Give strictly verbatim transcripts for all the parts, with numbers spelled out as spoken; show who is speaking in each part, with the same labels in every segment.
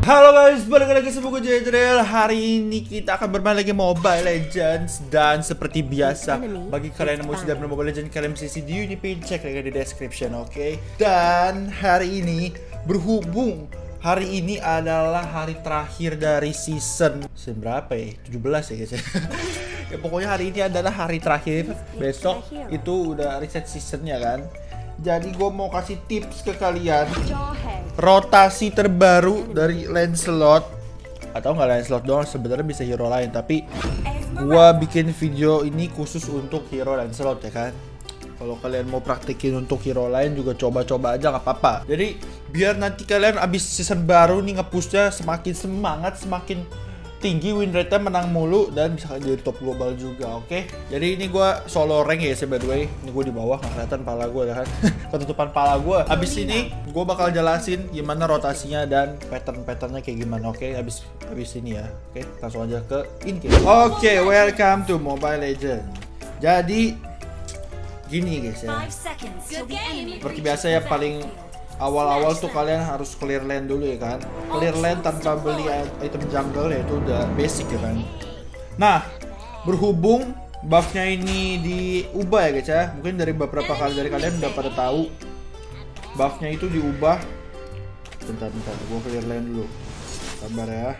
Speaker 1: Halo guys, balik lagi sama gue Jadril. Hari ini kita akan bermain lagi Mobile Legends. Dan seperti biasa, bagi kalian yang mau sudah bermain Mobile Legends, kalian bisa di Unipin, cek lagi di description, oke okay? Dan hari ini, berhubung hari ini adalah hari terakhir dari season Season berapa ya? tujuh belas ya guys ya. Ya pokoknya hari ini adalah hari terakhir. Besok itu udah reset seasonnya kan. Jadi gue mau kasih tips ke kalian rotasi terbaru dari Lancelot. Atau nggak Lancelot doang, sebenarnya bisa hero lain. Tapi gue bikin video ini khusus untuk hero Lancelot ya kan. Kalau kalian mau praktekin untuk hero lain juga coba-coba aja nggak apa-apa. Jadi biar nanti kalian abis season baru nih nge-pushnya semakin semangat, semakin tinggi win rate-nya, menang mulu, dan bisa jadi top global juga, oke? Okay? Jadi ini gue solo rank ya, by the way. Ini gue di bawah, nggak kelihatan pala gue ya kan? Ketutupan pala gue. Abis ini gue bakal jelasin gimana rotasinya dan pattern-patternnya kayak gimana, oke? Okay? Abis abis ini ya, oke? Okay? Langsung aja ke in-game. Oke, okay, welcome to Mobile Legends. Jadi gini guys ya. Seperti biasa ya, paling awal-awal tuh kalian harus clear lane dulu ya kan. Clear lane tanpa beli item jungle ya itu udah basic ya kan. Nah, berhubung buffnya ini diubah ya guys ya. Mungkin dari beberapa kali dari kalian udah pada tahu buffnya itu diubah. Bentar bentar, gua clear lane dulu. Sabar ya.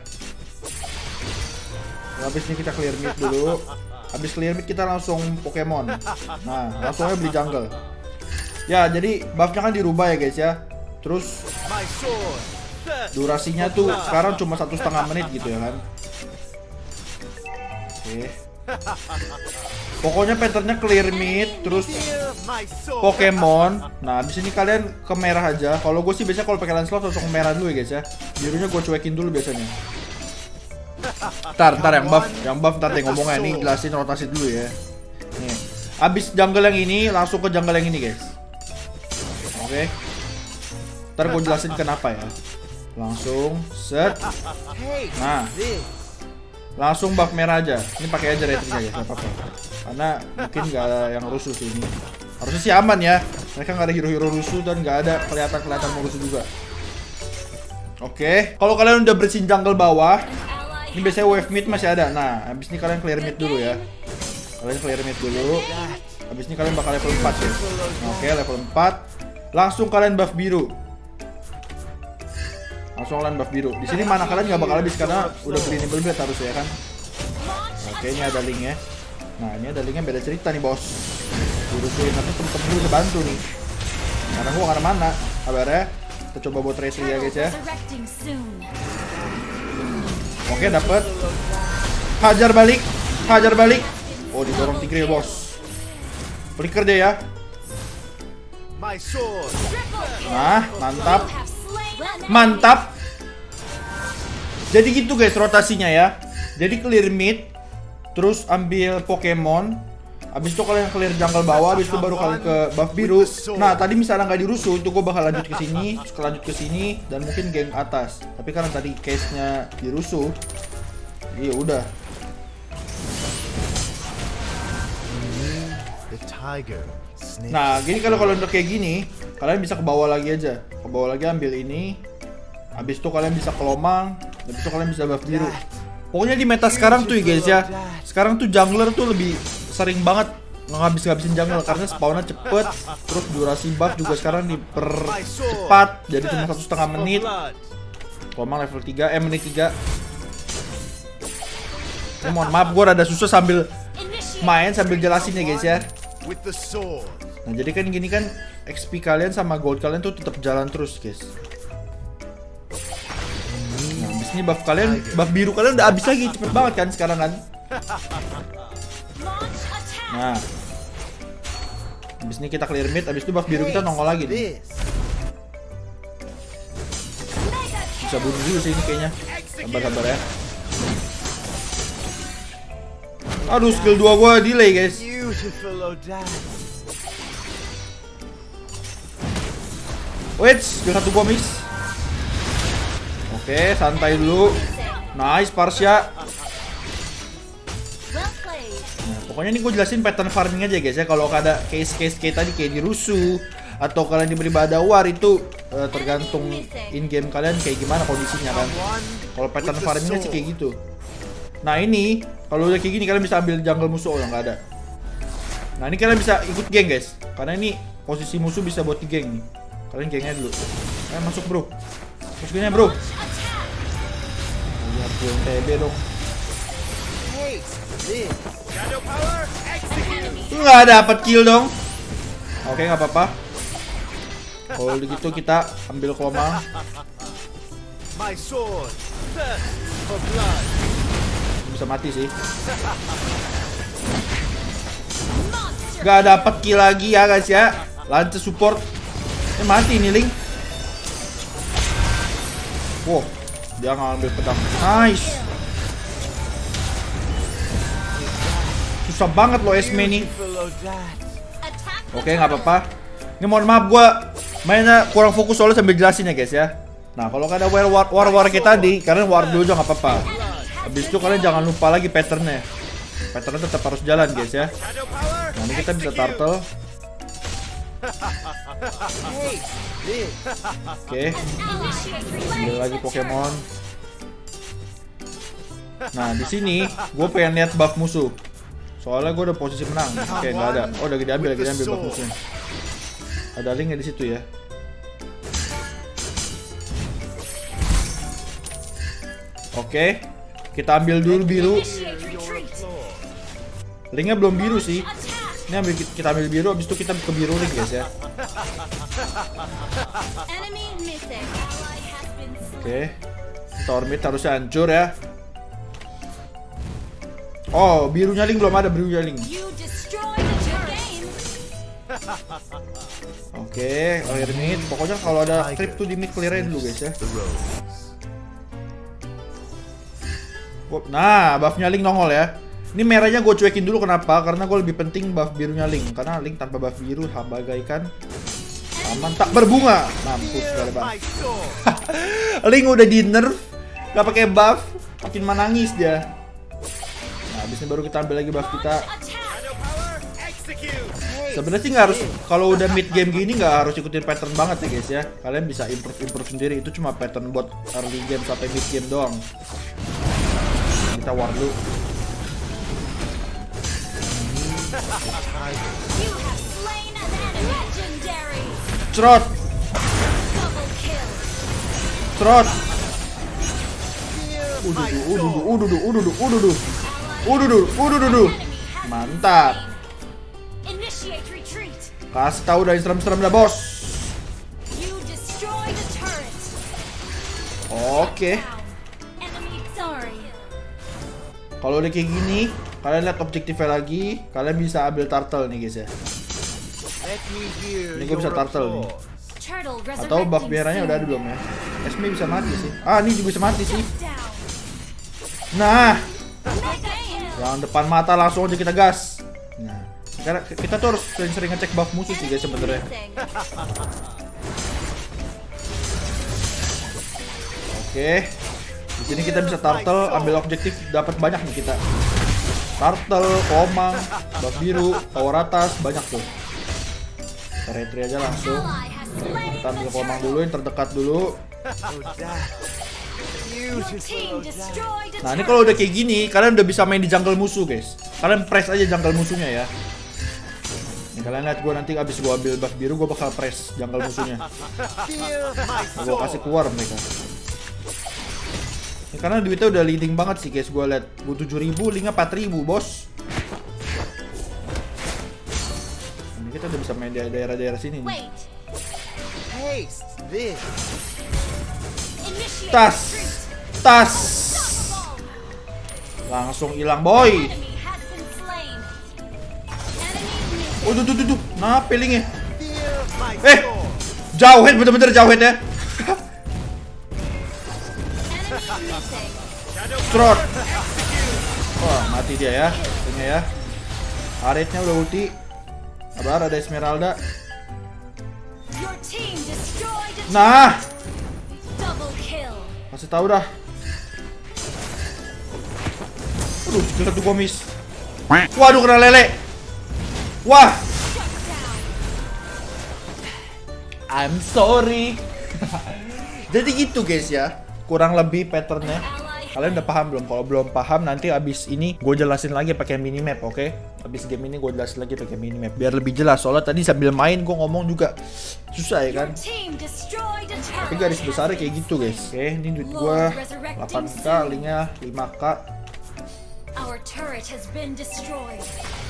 Speaker 1: Habis ini kita clear mid dulu. Habis clear mid kita langsung Pokemon. Nah, langsung aja beli jungle. Ya, jadi buffnya kan dirubah ya guys ya. Terus durasinya tuh sekarang cuma satu setengah menit gitu ya kan. Oke. Pokoknya patternnya clear mid, terus Pokemon. Nah, abis ini kalian ke merah aja. Kalau gue sih biasanya kalau pakai Lancelot langsung ke merah dulu ya guys ya. Birunya gue cuekin dulu biasanya. Ntar, ntar yang buff, yang buff ntar deh ngomongnya. Ini jelasin rotasi dulu ya. Nih, abis jungle yang ini langsung ke jungle yang ini guys. Oke, okay. Ntar gue jelasin kenapa ya. Langsung set. Nah, langsung buff merah aja. Ini pakai aja retri aja, nggak apa-apa. Karena mungkin nggak ada yang rusuh sih ini. Harusnya sih aman ya. Mereka nggak ada hero-hero rusuh dan nggak ada kelihatan-kelihatan mau rusuh juga. Oke, okay. Kalau kalian udah bersihin jungle bawah, ini biasanya wave mid masih ada. Nah, habis ini kalian clear mid dulu ya. Kalian clear mid dulu. Habis ini kalian bakal level empat ya. Oke, okay, level empat. Langsung kalian buff biru. Langsung kalian buff biru. Di sini mana kalian nggak bakal habis karena udah beli enable blade harus ya kan. Oke, ini ada linknya. Nah, ini ada linknya, beda cerita nih bos. Dirusuhin nanti temen-temen dulu bisa bantu nih. Karena gua nggak mana. Kabar ya. Kita coba buat retri ya guys ya. Oke, dapet. Hajar balik, hajar balik. Oh, didorong tigre bos. Flicker deh ya. Nah, mantap. Mantap. Jadi gitu guys rotasinya ya. Jadi clear mid, terus ambil Pokemon. Habis itu kalian clear jungle bawah, habis itu baru kalian ke buff biru. Nah, tadi misalnya nggak dirusuh, itu gue bakal lanjut ke sini, lanjut ke sini dan mungkin geng atas. Tapi karena tadi case-nya dirusuh, iya udah. Nah, gini kalau kalian udah kayak gini, kalian bisa ke bawah lagi aja. Ke bawah lagi ambil ini. Habis itu kalian bisa ke lomang, habis itu kalian bisa buff biru. Pokoknya di meta sekarang tuh ya guys ya. Sekarang tuh jungler tuh lebih sering banget ngabis-ngabisin jungle karena spawnnya cepet. Terus durasi buff juga sekarang dipercepat jadi cuma satu setengah menit. Lomang level tiga, eh menit tiga. Eh, mohon maaf, gue rada susah sambil main sambil jelasin ya guys ya. Nah, jadi kan gini kan X P kalian sama gold kalian tuh tetap jalan terus guys. Nah, abis ini buff kalian, buff biru kalian udah habis lagi, cepet banget kan sekarang kan. Nah, abis ini kita clear mid, abis itu buff biru kita nongol lagi nih. Bisa bunuh dulu sih ini kayaknya. Sabar-sabar ya. Aduh, skill dua gua delay guys. Wait, skill satu gua miss. Oke, santai dulu. Nice, Parsia. Nah, pokoknya ini gue jelasin pattern farming aja guys ya. Kalau ada case-case kayak tadi kayak dirusuh, atau kalian diberi Bada War itu uh, tergantung in game kalian kayak gimana kondisinya kan. Kalau pattern farmingnya sih kayak gitu. Nah ini kalau udah kayak gini kalian bisa ambil jungle musuh. Oh yang nggak ada. Nah ini kalian bisa ikut geng guys, karena ini posisi musuh bisa buat di geng nih. Kalian gengnya dulu. Eh masuk bro, masukinnya bro. Lihat gue T B dong. Nggak dapat kill dong. Oke nggak apa-apa. Kalau begitu kita ambil Komang. Bisa mati sih. Nggak dapat kill lagi ya guys ya. Lance support. Ini mati nih Link. Wow, dia ngambil pedang. Nice. Susah banget loh Esme nih. Oke nggak apa-apa. Ini mohon maaf gue mainnya kurang fokus soalnya sambil jelasin ya guys ya. Nah kalau ada war war war kita tadi, kalian war dulu aja nggak apa-apa. Habis itu kalian jangan lupa lagi patternnya. Patternnya tetap harus jalan guys ya. Nah ini kita bisa turtle. Oke, ambil lagi Pokemon. Nah di sini gue pengen lihat buff musuh. Soalnya gue udah posisi menang. Oke nggak ada. Oh udah diambil, lagi diambil buff musuhnya. Ada link di situ ya. Oke, kita ambil dulu biru. Linknya belum biru sih. Ini ambil, kita ambil biru, habis itu kita ke biru link guys ya. Oke, tower mid harusnya hancur ya. Oh, birunya link belum ada, birunya link. Oke, clear mid. Pokoknya kalau ada trip tuh di mid clearin dulu guys ya. Nah, buffnya link nongol ya. Ini merahnya gue cuekin dulu kenapa? Karena gue lebih penting buff birunya link. Karena link tanpa buff biru bagaikan taman tak berbunga. Mampus gak bang. Link udah di nerf, gak pakai buff, makin menangis dia. Nah, abis ini baru kita ambil lagi buff kita. Sebenarnya sih nggak harus, kalau udah mid game gini nggak harus ikutin pattern banget ya guys ya. Kalian bisa improve improve sendiri. Itu cuma pattern buat early game sampai mid game doang. Kita war dulu. Trot. Trot. Ududu, ududu, ududu, ududu, ududu. Ududu, ududu. Mantap. Kasih tahu dari serem-serem dah bos. Oke. Kalau udah kayak gini, kalian lihat objektifnya lagi, kalian bisa ambil turtle nih guys ya. Ini gue bisa turtle nih. Atau buff merahnya udah ada belum ya? Esme bisa mati sih. Ah ini juga bisa mati sih. Nah, yang depan mata langsung aja kita gas. Nah, karena kita tuh harus sering-sering ngecek buff musuh sih guys sebenarnya. Oke. Di sini kita bisa turtle, ambil objektif, dapat banyak nih kita. Turtle, Komang, buff biru, tower atas, banyak tuh. Kita retry aja langsung. Kita ambil Komang dulu, yang terdekat dulu. Nah ini kalau udah kayak gini, kalian udah bisa main di jungle musuh guys. Kalian press aja jungle musuhnya ya. Nih, kalian lihat gue nanti abis gue ambil buff biru, gue bakal press jungle musuhnya. Gue kasih keluar mereka. Ini karena duitnya udah leading banget sih guys, gue liat gue tujuh ribu, linknya empat ribu bos. Ini kita udah bisa main di daerah-daerah sini nih. Tas, tas, langsung hilang boy. Oh tuh tuh tuh tuh, nah pilingnya. Eh, jauh head, bener-bener jauh head ya. Trot. Wah, mati dia ya. Ini ya. Aretnya udah ulti. Sabar, ada Esmeralda. Nah. Kasih tahu dah. Aduh, satu gua miss. Waduh, kena lele. Wah. I'm sorry. Jadi gitu guys ya, kurang lebih patternnya. Kalian udah paham belum? Kalau belum paham, nanti abis ini gue jelasin lagi pakai minimap, oke? Okay? Abis game ini gue jelasin lagi pakai minimap biar lebih jelas. Soalnya tadi sambil main gue ngomong juga susah ya kan? Tapi garis besarnya kayak gitu guys. Oke, okay, ini duit gue delapan K, linknya lima K.
Speaker 2: Our turret has been destroyed.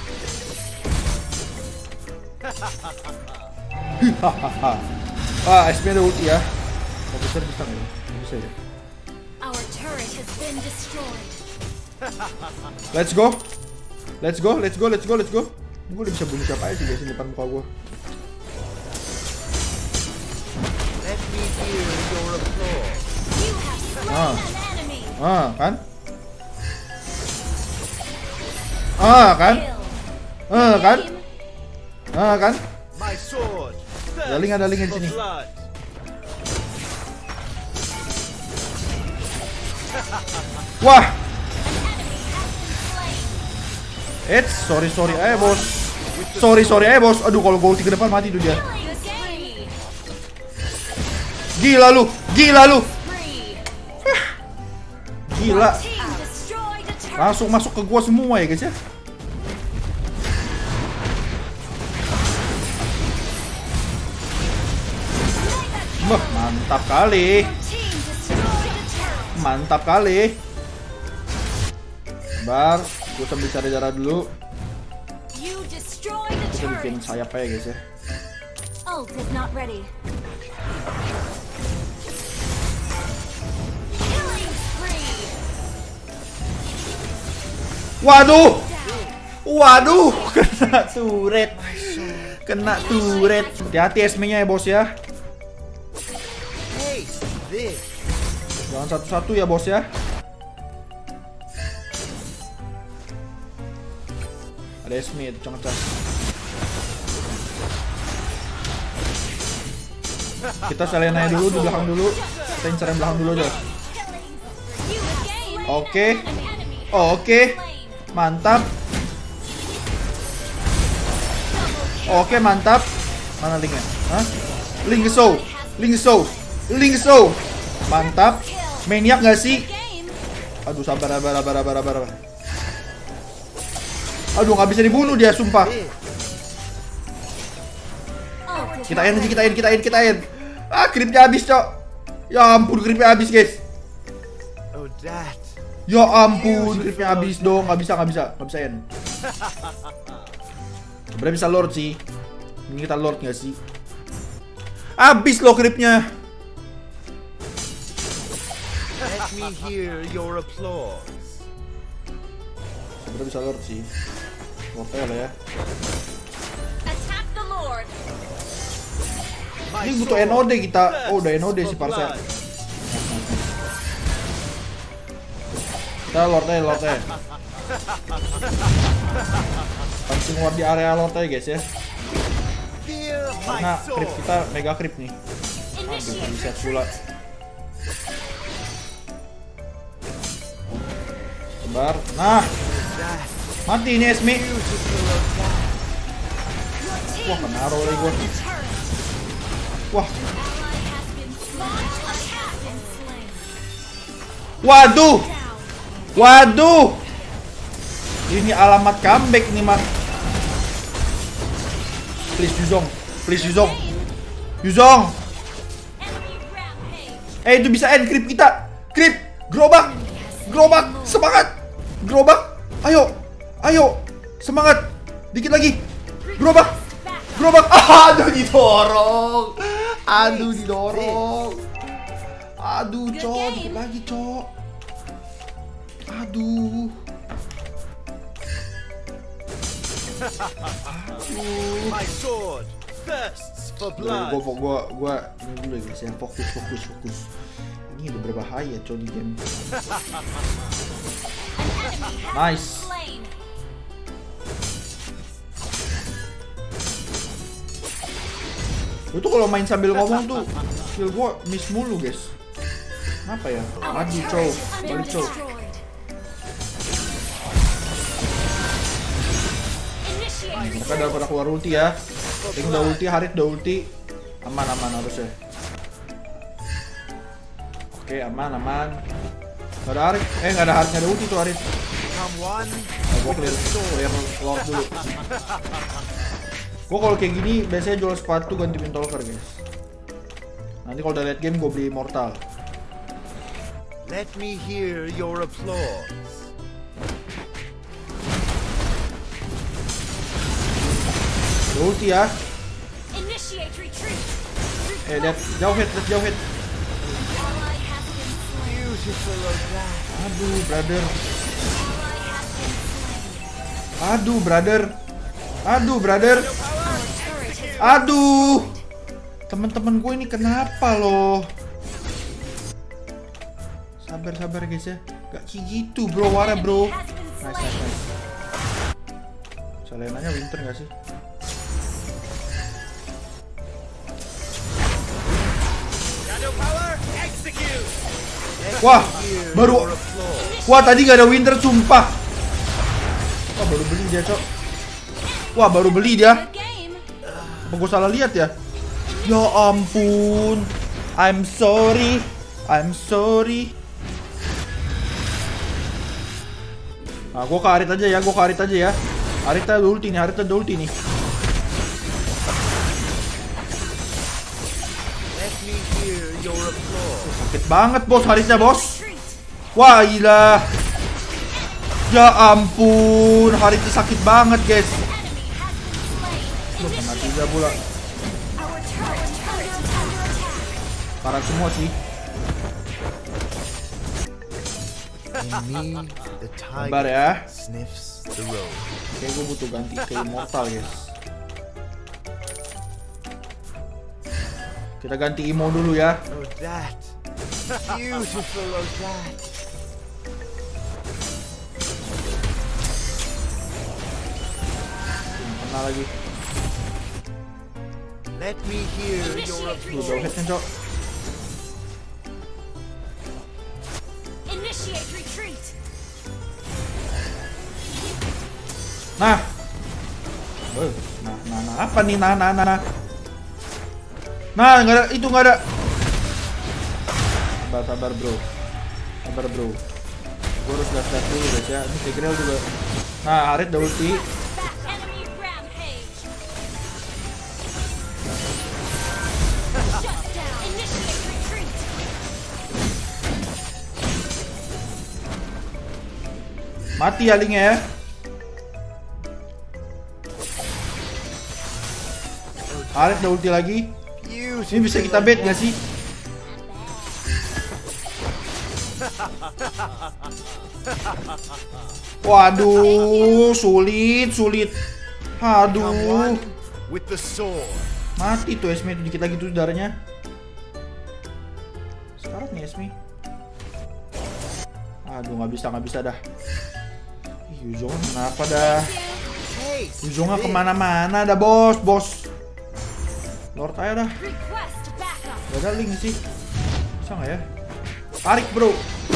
Speaker 1: Hahaha. Ah, S P ada ulti ya. Bisa bisa nggak? Bisa ya.
Speaker 2: Our turret has been destroyed.
Speaker 1: Let's go. Let's go, let's go, let's go, let's go. Gue udah bisa bunuh siapa aja sih guys di depan muka gue.
Speaker 3: Let me hear your applause.
Speaker 2: You have slain
Speaker 1: Ah.
Speaker 2: an enemy.
Speaker 1: Ah, kan? Ah, kan?
Speaker 2: Kill.
Speaker 1: Ah, kan? Ah, kan?
Speaker 3: My sword.
Speaker 1: Ada link, ada link di
Speaker 3: For
Speaker 1: sini.
Speaker 3: blood.
Speaker 1: Wah,
Speaker 2: An enemy has been slain.
Speaker 1: it's sorry sorry eh bos. Sorry sorry eh bos. Aduh kalau gue ulti ke depan mati tuh dia.
Speaker 2: Killing spree.
Speaker 1: Gila lu, gila lu.
Speaker 2: Spree.
Speaker 1: Gila.
Speaker 2: Team destroyed a turret.
Speaker 1: Langsung masuk ke gua semua ya guys ya. Wah, mantap kali.
Speaker 2: Team destroyed a turret.
Speaker 1: Mantap kali. Bar, gue sambil cari darah dulu.
Speaker 2: You destroyed a
Speaker 1: Kita bikin
Speaker 2: turret.
Speaker 1: sayap aja guys ya.
Speaker 2: Ult is not ready. Killing spree.
Speaker 1: Waduh, waduh, kena turret, kena turret. Hati-hati S M-nya ya bos ya.
Speaker 3: Hey, this.
Speaker 1: Jangan satu-satu ya bos ya. Ada S M itu cang-cang. Kita selain aja dulu di belakang dulu. Kita incer yang belakang dulu aja.
Speaker 2: You have slain
Speaker 1: Oke,
Speaker 2: an enemy.
Speaker 1: oke,
Speaker 2: Slain.
Speaker 1: mantap. Oke mantap. Mana linknya? Hah? Link show, link show, link show. Mantap. Maniak nggak sih?
Speaker 2: Game.
Speaker 1: Aduh sabar, sabar, sabar, sabar, sabar. Aduh nggak bisa dibunuh dia, sumpah.
Speaker 2: Ult is
Speaker 1: Kita
Speaker 2: not
Speaker 1: in aja,
Speaker 2: ready.
Speaker 1: kita in, kita in, kita in. Ah, creepnya habis, cok. Ya ampun, creepnya habis, guys.
Speaker 3: Oh, that.
Speaker 1: Ya ampun, creepnya habis dong. Nggak bisa, nggak bisa, nggak bisa in. Sebenarnya bisa lord sih. Ini kita lord nggak sih? Habis loh creepnya.
Speaker 3: Let me hear your applause.
Speaker 1: Sebenarnya bisa lord sih. Lord aja lah ya.
Speaker 2: Attack the Lord.
Speaker 3: My
Speaker 1: Ini butuh
Speaker 3: sword
Speaker 1: N O D kita. Oh, udah N O D
Speaker 3: thirsts
Speaker 1: sih
Speaker 3: for
Speaker 1: Parsa.
Speaker 3: blood.
Speaker 1: Kita lord aja, lord aja. Pancing war di area lord aja guys ya.
Speaker 3: Feel my
Speaker 1: Karena creep
Speaker 3: sword.
Speaker 1: kita mega creep nih. Aduh,
Speaker 2: Initiate
Speaker 1: bisa pula.
Speaker 2: retreat.
Speaker 1: Sebar. Nah,
Speaker 3: That
Speaker 1: mati ini Esmi.
Speaker 3: beautiful attack.
Speaker 2: Your team
Speaker 1: Wah, kena roll lagi gua.
Speaker 2: destroyed a turret.
Speaker 1: Wah,
Speaker 2: Ally has been slain. Attack and slain.
Speaker 1: waduh,
Speaker 2: Down.
Speaker 1: waduh. Ini alamat comeback nih, Mak. Please Yuzong, please Yuzong, Yuzong.
Speaker 2: Enemy rampage.
Speaker 1: Eh, itu bisa end creep kita. Creep, gerobak, gerobak, semangat, gerobak. Ayo, ayo, semangat. Dikit lagi, gerobak,
Speaker 2: Back.
Speaker 1: gerobak. Ah, aduh didorong, aduh didorong. Aduh, cok, dikit lagi, cok. Aduh.
Speaker 3: My sword thirsts for
Speaker 1: Gue
Speaker 3: blood.
Speaker 1: gua, gua, gua ini dulu ya guys ya, fokus, fokus, fokus. Ini udah berbahaya coy di game. Nice.
Speaker 2: Slain.
Speaker 1: Itu kalau main sambil ngomong tuh skill gua miss mulu guys. Kenapa ya?
Speaker 2: Our
Speaker 1: Maju
Speaker 2: turret
Speaker 1: cow,
Speaker 2: has been
Speaker 1: balik cow.
Speaker 2: destroyed. Initiate
Speaker 1: Mereka udah pada keluar ulti ya. Ting udah ulti, Harit udah ulti. Aman aman harusnya. Oke aman aman. Gak ada Arit. Eh gak ada Arit, gak ada ulti tuh Arit.
Speaker 3: Someone
Speaker 1: Nah, gue clear, clear Lord dulu. Gue kalau kayak gini biasanya jual sepatu ganti Windtalker guys. Nanti kalau udah late game gue beli Immortal.
Speaker 3: let me hear your applause.
Speaker 1: Ada ulti ya.
Speaker 2: Initiate retreat.
Speaker 1: Eh lihat jauh hit, lihat jauh hit.
Speaker 2: Ally has been slain.
Speaker 3: Beautiful of that.
Speaker 1: Aduh brother.
Speaker 2: Ally has been slain.
Speaker 1: Aduh brother. Aduh brother.
Speaker 2: Our turret has
Speaker 1: Aduh. Teman-teman gue ini kenapa loh? Sabar sabar guys ya. Gak kayak gitu bro, Wara bro.
Speaker 2: has been
Speaker 1: Nice
Speaker 2: slain.
Speaker 1: nice nice. Selenanya Winter gak sih? Wah, baru. Wah tadi gak ada Winter sumpah. Wah baru beli dia cok. Wah baru beli dia.
Speaker 2: Good game.
Speaker 1: Apa gue salah lihat ya? Ya ampun. I'm sorry. I'm sorry. Nah, gue ke Arit aja ya, gue ke Arit aja ya. Arit ada ulti nih, Arit ada ulti nih.
Speaker 3: Let me hear your applause.
Speaker 1: Sakit banget bos, Aritnya bos.
Speaker 2: Retreat.
Speaker 1: Wah gila. Ya ampun, Aritnya sakit banget guys.
Speaker 2: Enemy has been slain.
Speaker 1: Loh, kena
Speaker 2: Initiate.
Speaker 1: tiga pula.
Speaker 2: Our turret is under attack.
Speaker 1: Parah semua sih.
Speaker 3: In me, the
Speaker 1: Sabar
Speaker 3: tiger
Speaker 1: ya.
Speaker 3: sniffs the road.
Speaker 1: Kayak gue butuh ganti ke Immortal guys. Kita ganti Imo dulu ya.
Speaker 3: Oh, that. Beautiful of that.
Speaker 1: Kena lagi.
Speaker 3: Let me hear your
Speaker 1: Duh,
Speaker 3: applause.
Speaker 1: jauh hitnya cok.
Speaker 2: Initiate retreat.
Speaker 1: Nah. Eh, Nah, nah, nah, apa nih? Nah, nah, nah, nah. Nah, nggak ada, itu nggak ada. Sabar, sabar bro. Sabar bro. Gue harus gas-gas dulu guys ya. Ini Tigreal juga. Nah, Arit udah ulti.
Speaker 2: Back enemy rampage. Shut down. Initiate retreat.
Speaker 1: Mati ya Lingnya ya. Arit udah ulti lagi.
Speaker 3: Beautiful.
Speaker 1: Ini bisa kita bait gak sih? Waduh, sulit, sulit. Aduh.
Speaker 3: Someone with the sword.
Speaker 1: Mati tuh Esme, dikit lagi tuh darahnya. Sekarang nih Esme. Aduh, nggak bisa, nggak bisa dah. Ih, Yuzonga kenapa dah?
Speaker 3: Hey,
Speaker 1: Yuzonga kemana-mana dah bos, bos. Lord aja dah.
Speaker 2: Request backup.
Speaker 1: Gak ada link sih. Bisa nggak ya? Tarik bro.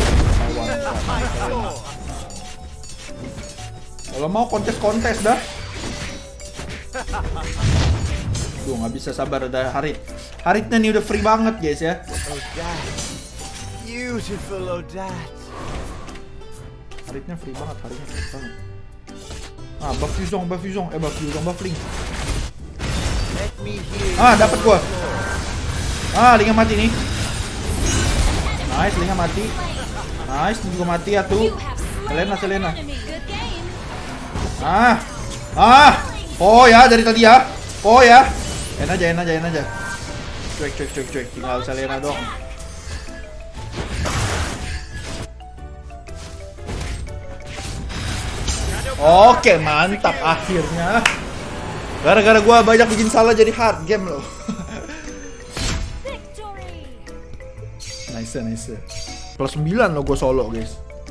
Speaker 1: Kalau mau kontes-kontes dah. Duh nggak bisa sabar, ada Harit. Haritnya nih udah free banget guys ya.
Speaker 3: Oh, that. Beautiful of that.
Speaker 1: Haritnya free banget, Haritnya free banget. Ah, buff Yuzong, buff Yuzong, eh buff Yuzong, buff Ling.
Speaker 3: Let me hear.
Speaker 1: Ah, dapat
Speaker 3: your
Speaker 1: gua.
Speaker 3: applause.
Speaker 1: Ah, Lingnya mati nih. Nice, Lingnya mati. Nice, ini juga mati ya tuh.
Speaker 2: You have slain
Speaker 1: Selena,
Speaker 2: an
Speaker 1: Selena.
Speaker 2: enemy. Good game.
Speaker 1: Ah, ah, oh ya dari tadi ya, oh ya, en aja, en aja, en aja. Cuek, cuek, cuek, cuek, tinggal Selena dong. Oke, mantap akhirnya. Gara-gara gua banyak bikin salah jadi hard game loh.
Speaker 2: Victory.
Speaker 1: Nice, nice. Plus sembilan loh gue solo guys.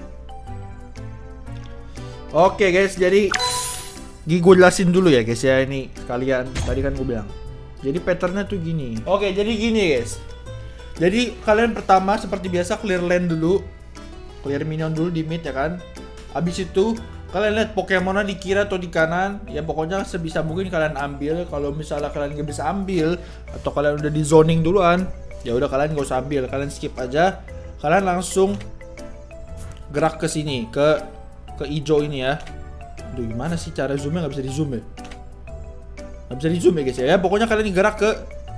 Speaker 1: Oke guys, jadi gue jelasin dulu ya guys ya, ini sekalian tadi kan gue bilang. Jadi patternnya tuh gini. Oke, jadi gini guys. Jadi kalian pertama seperti biasa clear lane dulu, clear minion dulu di mid ya kan. Abis itu Kalian lihat Pokemonnya di kiri atau di kanan. Ya pokoknya sebisa mungkin kalian ambil. Kalau misalnya kalian nggak bisa ambil atau kalian udah di zoning duluan, ya udah kalian nggak usah ambil, kalian skip aja. Kalian langsung gerak ke sini, ke ke hijau ini ya. Aduh, gimana sih cara zoomnya? Nggak bisa di zoom ya? Nggak bisa di zoom ya guys ya. Ya pokoknya kalian gerak ke,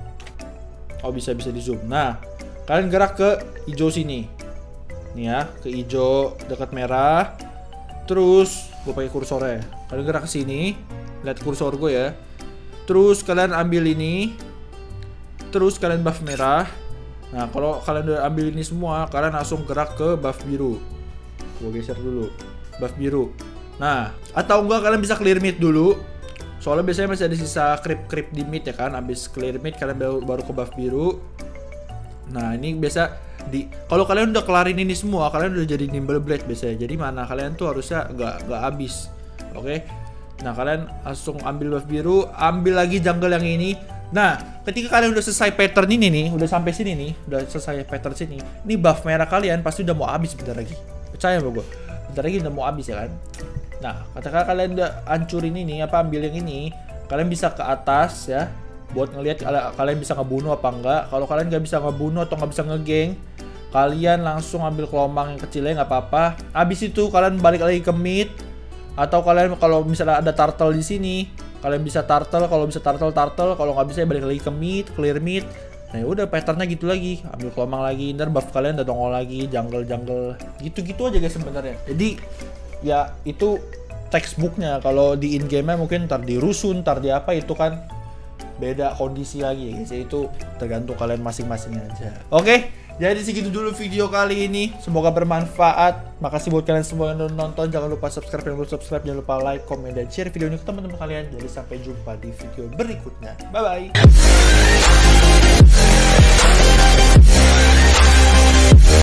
Speaker 1: oh bisa bisa di zoom. Nah, kalian gerak ke hijau sini. Nih ya, ke hijau dekat merah. Terus gue pakai kursornya. Kalian gerak ke sini, lihat kursor gue ya. Terus kalian ambil ini. Terus kalian buff merah. Nah, kalau kalian udah ambil ini semua, kalian langsung gerak ke buff biru. Gue geser dulu, buff biru. Nah, atau enggak kalian bisa clear mid dulu. Soalnya biasanya masih ada sisa creep-creep di mid ya kan. Habis clear mid kalian baru, baru ke buff biru. Nah, ini biasa di kalau kalian udah kelarin ini semua, kalian udah jadi nimble blade biasanya. Jadi mana kalian tuh harusnya nggak nggak habis. Oke. Okay? Nah, kalian langsung ambil buff biru, ambil lagi jungle yang ini. Nah, ketika kalian udah selesai pattern ini nih, udah sampai sini nih, udah selesai pattern sini, ini buff merah kalian pasti udah mau habis bentar lagi. Percaya sama gue, bentar lagi udah mau habis ya kan. Nah, ketika kalian udah hancurin ini, apa ambil yang ini, kalian bisa ke atas ya, buat ngelihat kalian bisa ngebunuh apa enggak. Kalau kalian nggak bisa ngebunuh atau nggak bisa ngegeng, kalian langsung ambil kelombang yang kecilnya nggak apa-apa. Habis itu kalian balik lagi ke mid, atau kalian kalau misalnya ada turtle di sini, kalian bisa turtle. Kalau bisa turtle turtle, kalau nggak bisa ya balik lagi ke mid, clear mid. Nah ya udah patternnya gitu lagi, ambil kelombang lagi, ntar buff kalian udah nongol lagi, jungle jungle, gitu-gitu aja guys sebenarnya. Jadi ya itu textbooknya. Kalau di in game nya mungkin ntar di rusun, ntar di apa itu kan beda kondisi lagi ya guys. Itu tergantung kalian masing-masing aja. Oke, jadi segitu dulu video kali ini. Semoga bermanfaat. Makasih buat kalian semua yang udah nonton. Jangan lupa subscribe, yang belum subscribe jangan lupa like, komen, dan share video ini ke teman-teman kalian. Jadi sampai jumpa di video berikutnya. Bye bye.